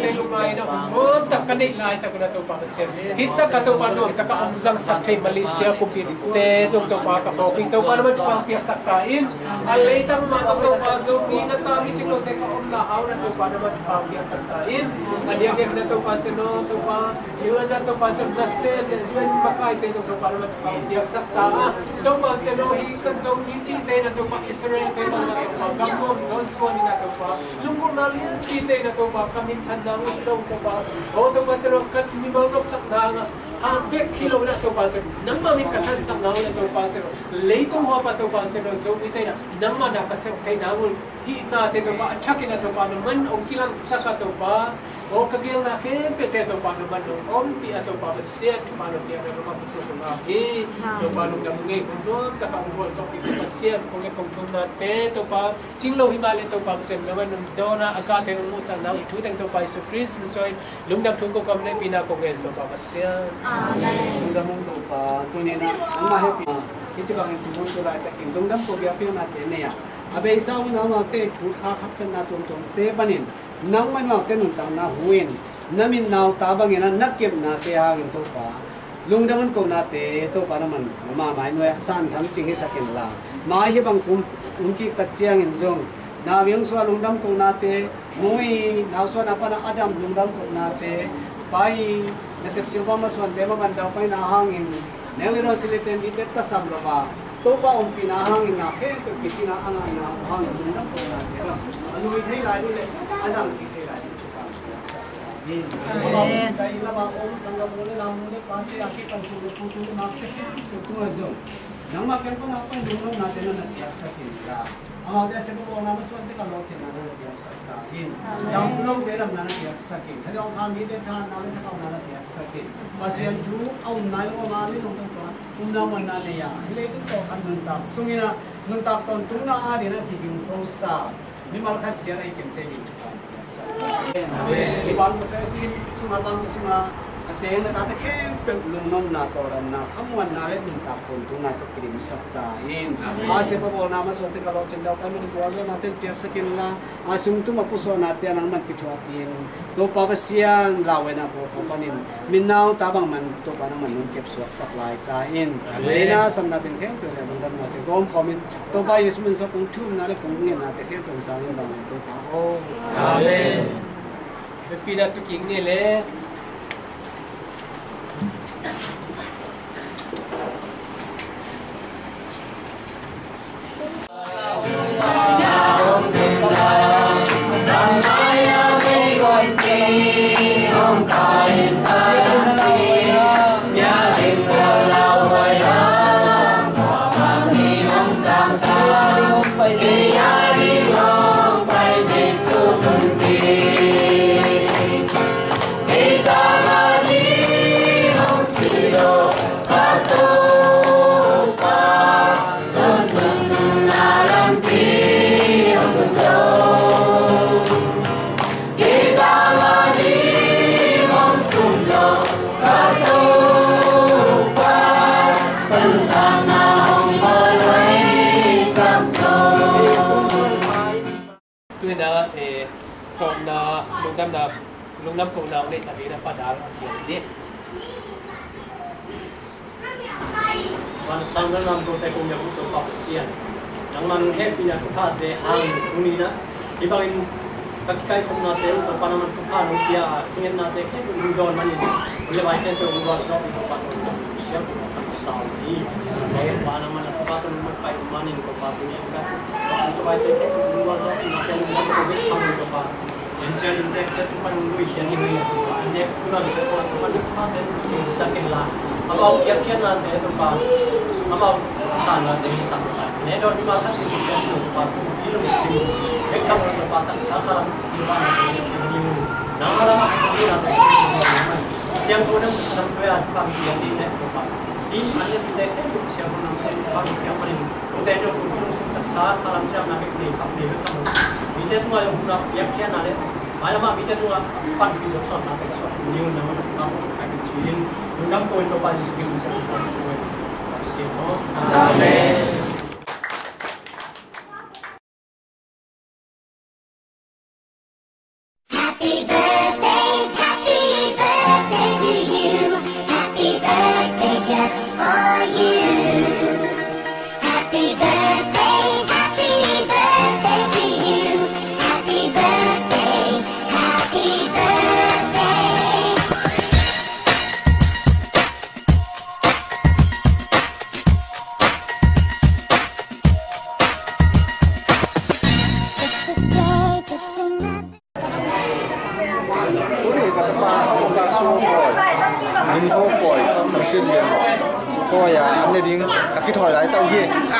te lungai na mon ta kanei lai ta kuna to pa sen hita ka to pa no ta ka amzang sa thei Malaysia ko pi te to pa ka ko to pa naman pa pia saktain alay ta ma to pa do ni na ta mi chiko te ka on la haw na to pa naman pa pia saktain ali ang na to pa sen no to pa yun na to pa sen na sen yun makai te to pa naman pa pia sakta to pa sen no hi ka zo ni ti te na to pa Israel te pa na to pa gamom zon ko ni na to pa lungkor na ti te na to pa kami tanda mo to pa o to pa sen kan mi mo lok sakta nga hampir kilo na to pa sen nang mami katan sa naw na to pa sen leitong ho pa to pa sen zo ni te na nang ma na ka sen te na ngul hi na te to pa attack na to pa naman o kilang saka to pa o kagil na ken pete to pa naman no om ti ato pa set pa no dia no pa so to na ki to pa no dam ngai no ta ka ngol so ki pa set ko ne kong na te to pa chinglo himale to pa sen naman no do na aga te mo sa na itu teng to pa so Chris so lum dam thung ko kam ne pina ko ngel to pa set amen lum dam to pa to ne na ang ma happy ki chi bang tu mo to la ta king lum dam ko bia pi na te ne ya abe sa na ma te thu kha khak san na tum tum te banin nang man ma te nun tang na huin namin naw tabang ina nakip na te hangin to pa lungdaman ko na te to pa naman ma mai noi san thang ching hi sakin la mai hi bang kum unki katchiang in jong na wiang so lungdam ko na te moi naw so na pa na adam lungdam ko na te pai na sep silva ma swan dema man daw pai na hangin neli ro siliten di te ta sam lo ba to pa um pinahangin na ke to kichina anga na hangin lungdam ko na te ra anu hi thei lai le azam ki thei lai yes sai la ba om sangam mole na mole pante aki kan su ku tu na ke tu tu azo nang ma ken pa na pa lungdam na te na ya sakin la ama de se ko na ma swan te ka lo chen na na ya sakta in yang long de ram na ya sakin he dong ha mi de cha na le ta na ya sakin pasian ju au nai lo ma le long ta na man na ne ya le tu to kan nun ta sungina nun ta ton tu na a de na ti ging pro sa mi mal khat cher ai ken te ni amen ibang ko sa sumatang ko sima at na tata khem pe lungnom na to ram na khamwan na le nun ta kon tu na to krim sakta in ase pa bol na ma so te ka lo chen daw kami ni buwan na te tiak sakin la asung tu mapuso na te nang man kichuatin to pa pasian lawe na po panin minaw tabang man to pa nang man nun kep suak supply ka in ina sam natin khem pe le dam natin gom comment to pa yes mun sa kung thum na le kung ngin na te khem pe sa yin bang to pa o amen pina tu king ni le lung nam ko na ulay sabi na padal at siya hindi. Manasang na lang ko tayo kung yabu ito kapasiyan. Nang manghep niya kapade ang unina. Ibangin kakikay kong natin kung paano man kung paano kaya tingin natin kaya kung doon man yun. Ilaway tayo ito kung wala ito paano siya kung makasawi. Kaya paano man at paano magpaimanin kung paano niya ka. Kung ilaway tayo kung wala ito natin kung paano ito paano. Jadi kita tu kan luis yang ini, ane kurang kita orang tu kan ada sesakin lah. Apa yang kian lah tu kan, apa sana dari sana. Ini orang di mana sih kita tu pas kilo mesin, mereka orang berpatah sasaran di mana ini. Nama nama sendiri nanti. Siang tu orang sampai ada kan yang di net tu kan. Di mana kita tu siang tu nanti kan yang paling. Udah itu pun saat salam siang nanti di kampung itu. Kita tu ada orang yang kian ada. Malam kita tu pan video shot nanti shot new nama kamu akan cium. Undang poin tu pasti sudah bisa. Amen. Happy birthday. đình vô còi bằng xuyên liền coi anh này đình các cái thỏi lái tàu gì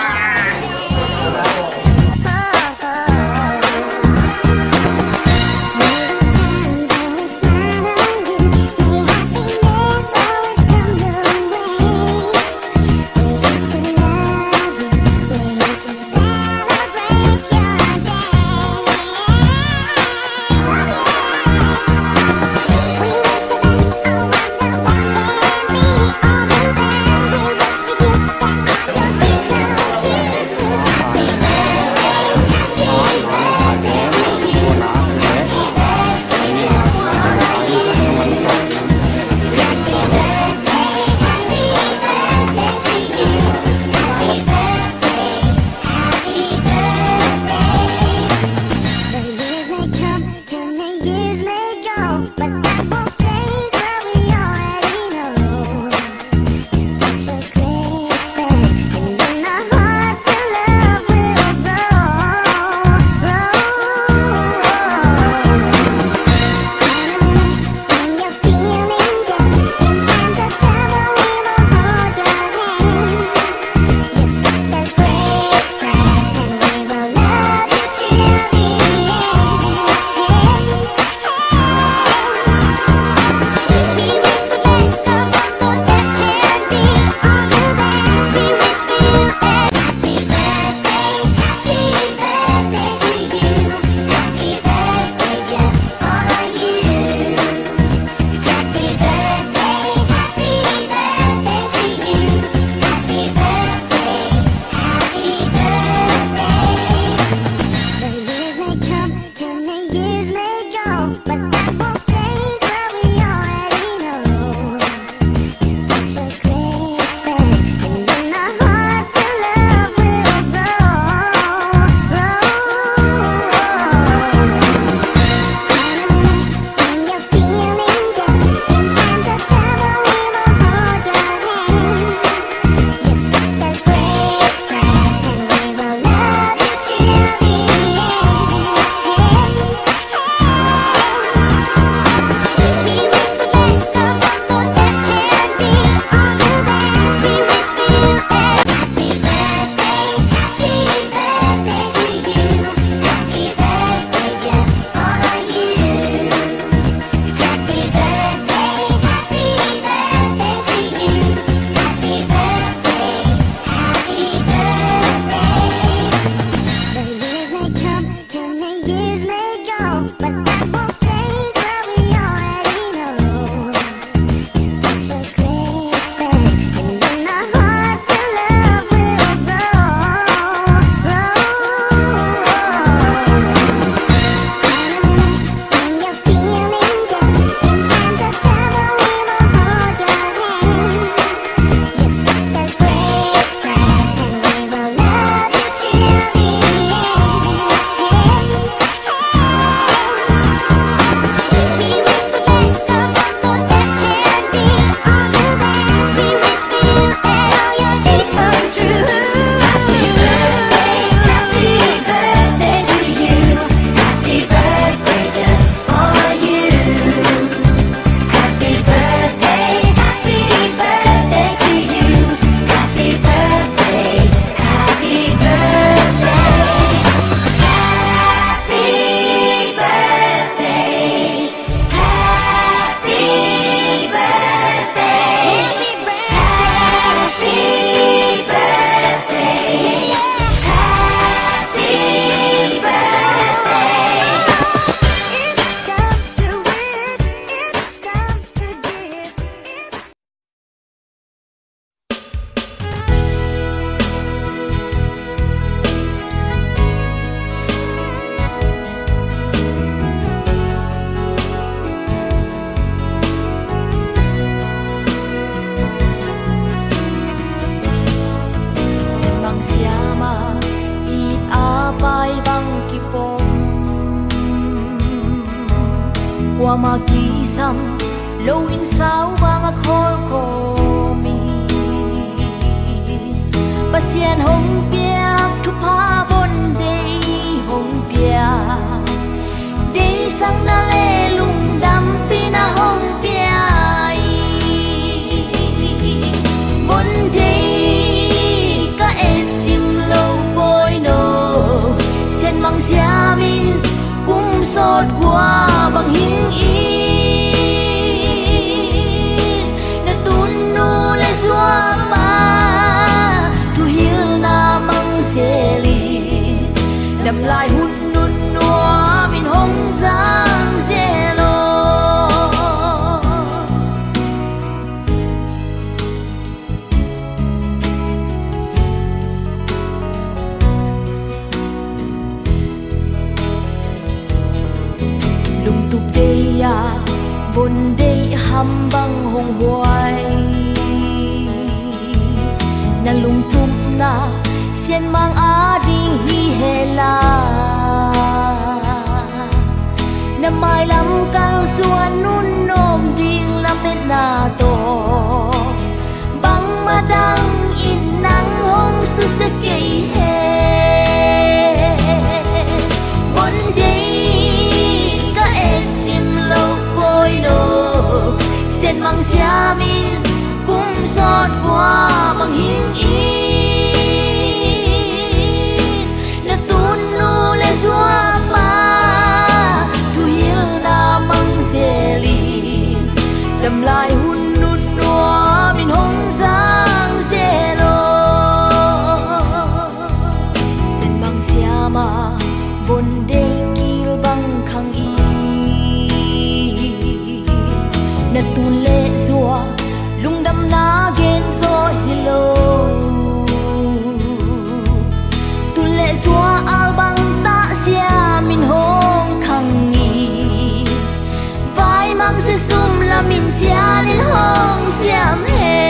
qua mà kỳ xăm lâu in sao vang khol komi pasien hong pia thu pa bon dei hong pia dei sang na le lung dam pina hong pia ya bồn đây hăm băng hồng hoài na lung tum na xiên mang á đi hi hè la na mai lắm càng xuân nun nôm điên lắm bên na to băng ma đăng in nắng hong su se kei he one day ka e chim lâu bôi nô xiên mang xia min cũng giọt qua bằng hiên ý na tun nu le xóa pa tu hiel na mang zeli đầm lại hun nun noa min hong giang zelo sen bang siama bon de kil bang khang i na tun le zua lung đâm na gen so hello tu lệ xóa al bang ta sia min hong khang ni vai mang se sum la min sia lin hong siam he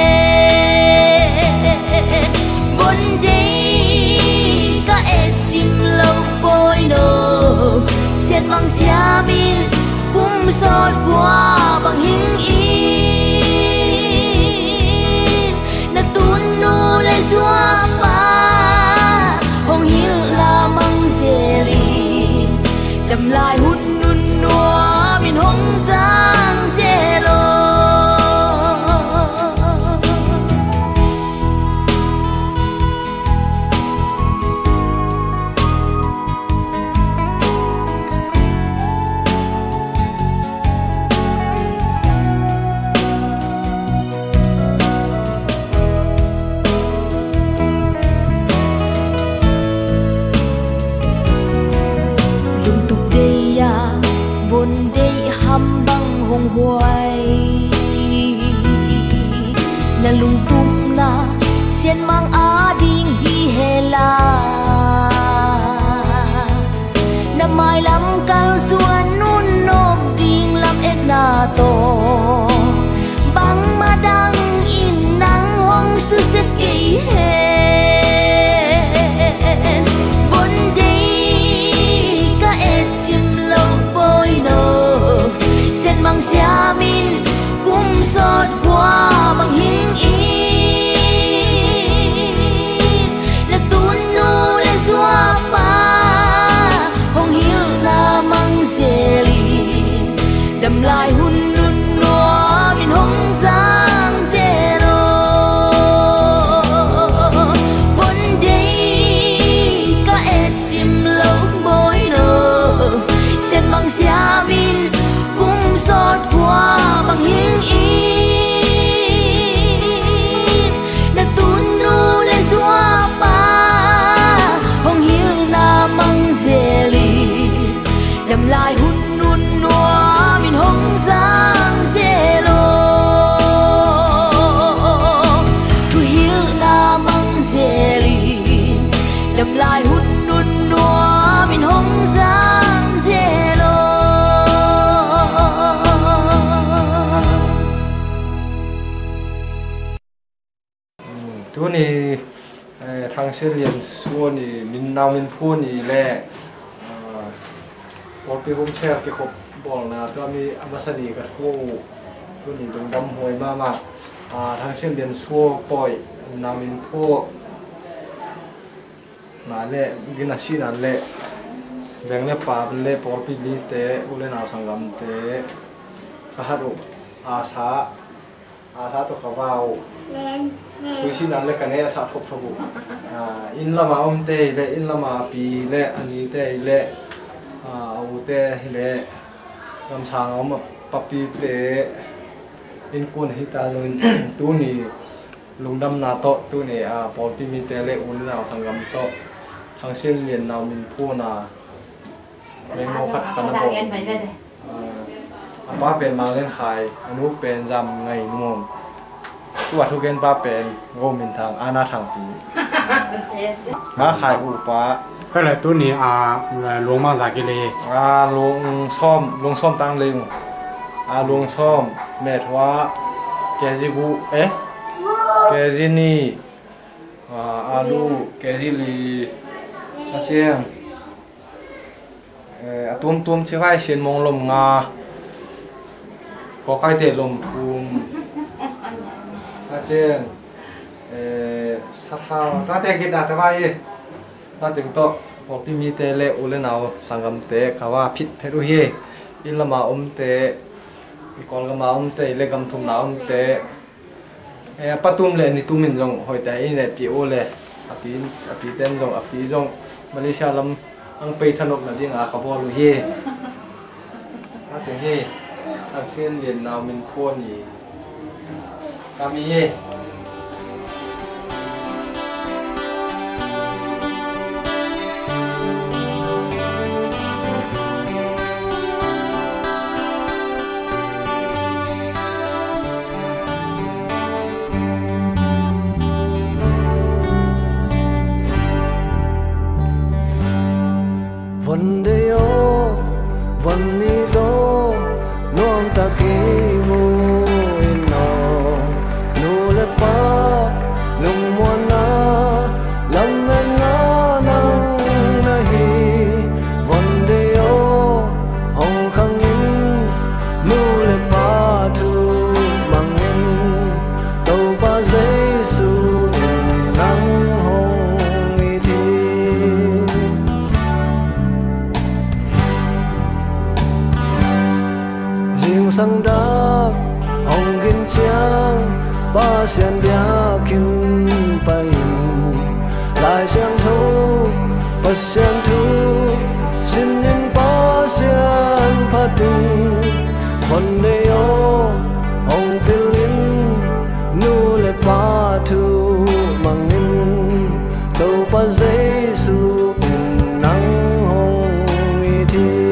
bon day ka et chim lâu bôi no xiên mang sia min kum sot qua bằng hình y nu le xóa pa hong hiu la mang zeli đầm lại hút nun noa min hong giang zelo bồn đây hăm băng hồng hoài na lung tum na xiên mang á đinh hi hè la na mai lắm càng xuân nun nôm đinh lắm et na to băng ma đăng in nắng hong su se kei he mang xia min cũng giọt qua bằng hiên ý là tun nu le xóa pa hong hiu na mang zeli đầm lại hun nun noa min hong giang zelo one day ka et chim lâu bôi no xiên mang xia min giọt qua bằng hiên ý na tun nu le xóa pa hong hiu na mang zeli đầm lại hun nun noa min hong giang zelo tu hiu na mang zeli đầm lại hun nun noa min hong giang zelo tu ni thang se lian suo ni min nau min phu ni le bol pi hom cher ki khop bol na to mi amasani ka thu tu ni dong dam hoi ma thang se lian suo poi nau min phu na le gina shi na le beng le pa le bol pi li te ule na sangam te ka haru asa to kawao tôi xin ăn lấy cái này sát khop thâu in lama te le in lama pi le ani te le au te le lam sang papi te in kun hita join tu ni lungdam na to tu ni pol pi mi te le un na sangam to thang sen lien na min phu na le mo khat kan bo apa pen mang len khai anu pen jam ngai ngomตัวทุกเกณฑ์ป้าเป็นโง่มินทางอาณาทางปีมาขายอุปะก็เลยตัวนี้หลวงมาจากกิเลลงซ่อมตั้งเลง luồng xóm mẹ thoa cái gì vụ cái gì ni alu cái gì lì chiang tuom chỉ vai xiên mong lồng ngà có cái để lồng thùm chiang sát hao ta để cái đặt vai ta tiếng to bỏ pi mi tê lệ u lên nào sang gam tê kawa phit pheru hi in lama te ikol gama te le gam thum na te patum le ni tumin jong hoi ta in le pi o le api ten jong api jong Malaysia lam ang pei thanok na ding a ka bo lu hi ta tiếng hi ang chen lien naw min phon ni kami hi vấn đề ô vấn đi đó nuông ta kí mù in nó nu lệ pa lung muôn na lâm men na nang na hi vấn đề ô hồng khang in nu lệ pa thu mang in đâu ba giấy su in nắng hồng y thi riêng sang đá hồng kinh chiang ba xiên bia kim bay lại xiang thu bất xiang thu xin những ba xiên phát tình phần đề ô hồng pilin nu lệ ba thu mang in đâu ba giấy su in nắng hồng y thi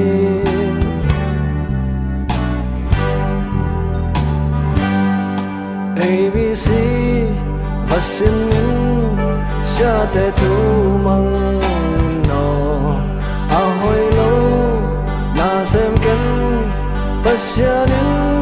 ABC và xin những xa tệ thu măng nó hồi lâu na xem kén bất xa đến